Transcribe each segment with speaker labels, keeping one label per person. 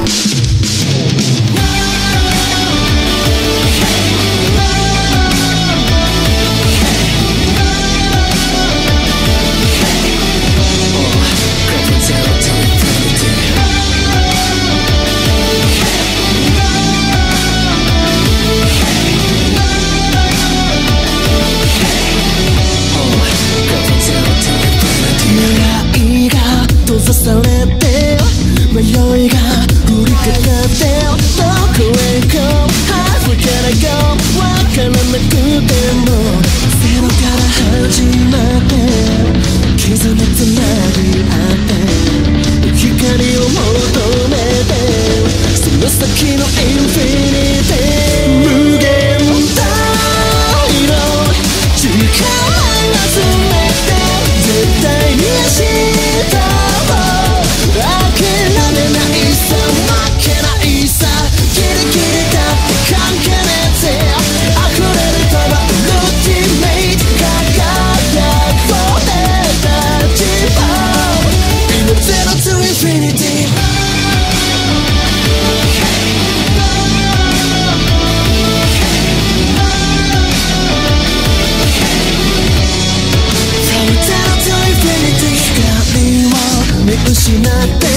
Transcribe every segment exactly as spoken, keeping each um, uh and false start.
Speaker 1: 閉ざされて迷いが降りかかってどこへ行こう Where can I go わからなくてもゼロから始まって絆つなぎ合って光を求めてその先のインフィニティ無限大の力集めて絶対に明日失って情けなく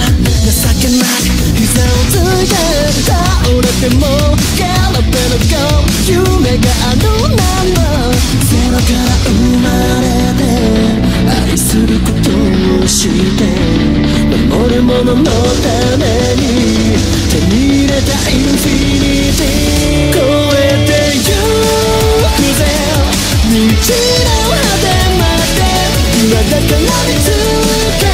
Speaker 1: 膝をついて倒れてもガラペの顔夢があるならゼロから生まれて愛することをして守るもののために手に入れたインフィニティ超えてゆくぜ道の果てまで今だから見つけ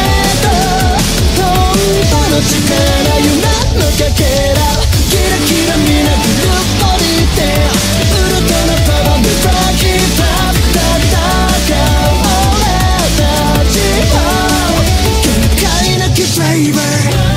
Speaker 1: 力夢のかけらキラキラみなぐるっと降りてウルトラパワーでバキバキ戦う俺たちは限界なきフレーバー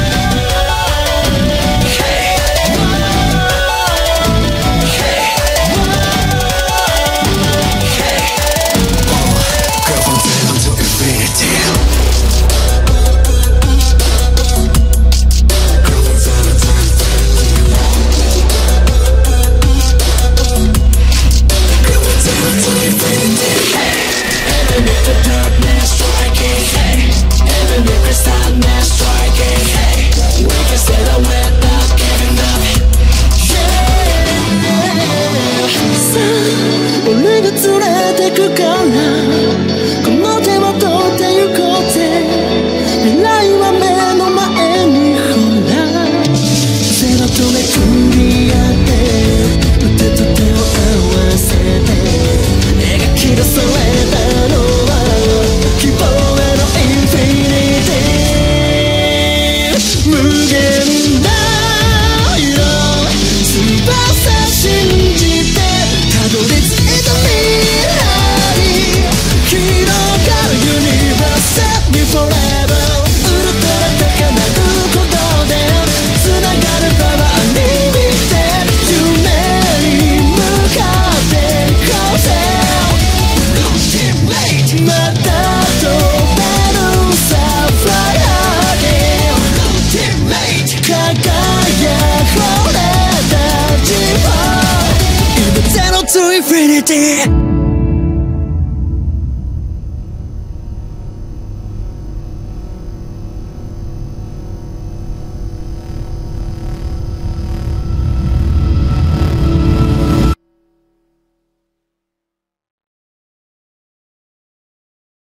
Speaker 1: 俺が連れてくからこの手を取ってゆこうぜ未来は目の前にほらゼロとめくり合って腕と手を合わせて描き出されたのは希望へのインフィニティ無限大の翼信じてたどり着いた未来広がるユニバーサルにフォーエバーウルトラ高鳴ることで繋がるパワーに満ちて夢に向かっていこうぜまた飛べるさ Fly again 輝く俺たちは今ゼロ to infinity